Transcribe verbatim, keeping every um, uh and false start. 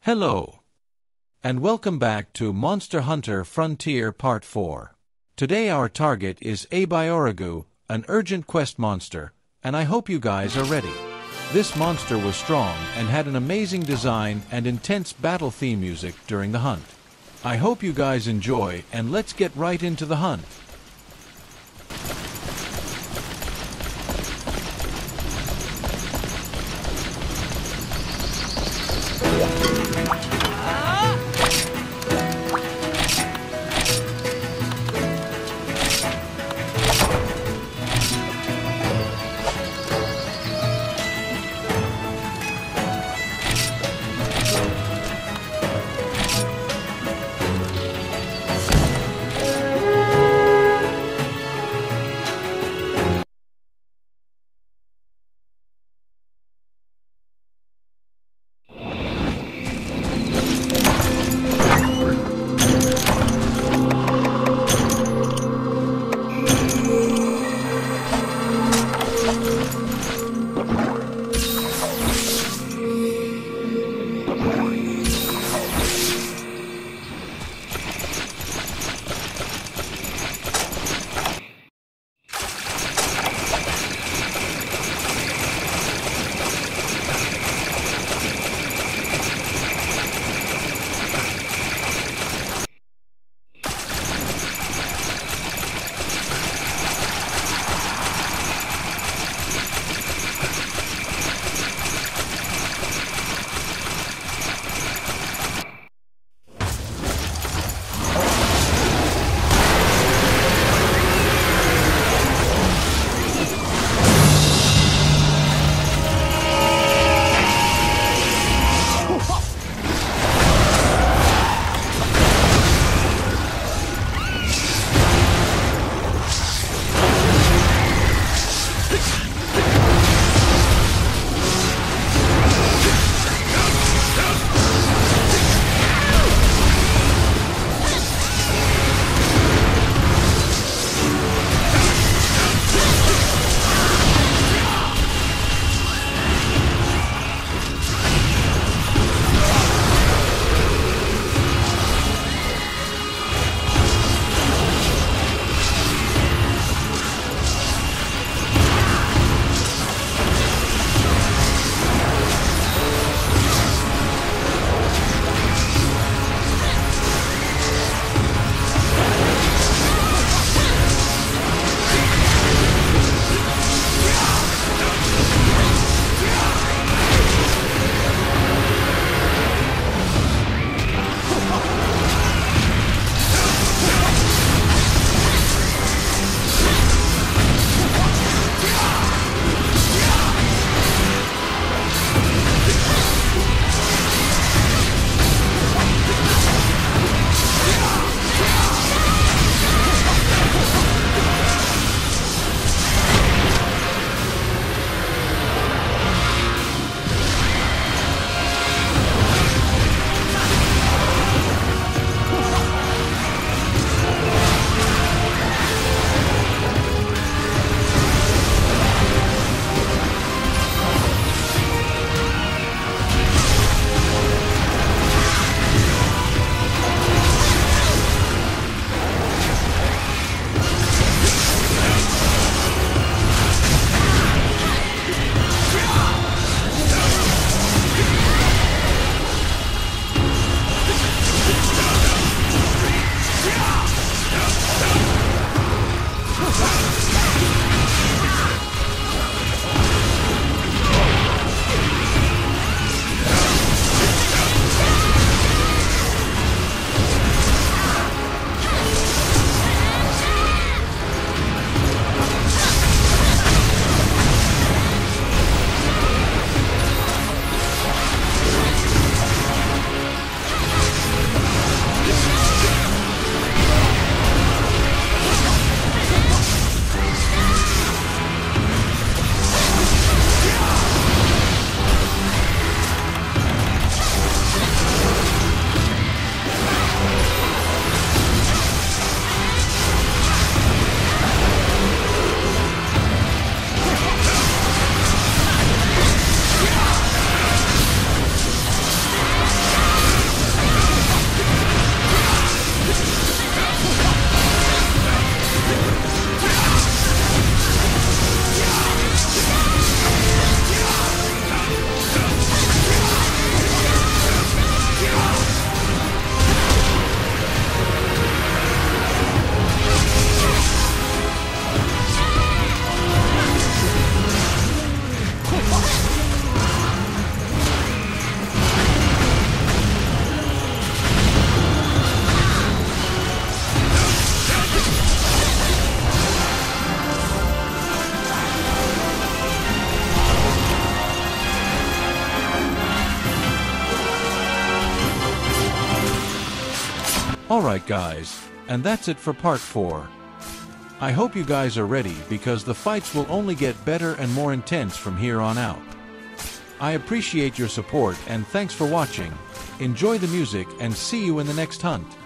Hello, and welcome back to Monster Hunter Frontier Part four. Today our target is Abiorigu, an urgent quest monster, and I hope you guys are ready. This monster was strong and had an amazing design and intense battle theme music during the hunt. I hope you guys enjoy, and let's get right into the hunt. Alright guys, and that's it for part four. I hope you guys are ready because the fights will only get better and more intense from here on out. I appreciate your support and thanks for watching. Enjoy the music and see you in the next hunt.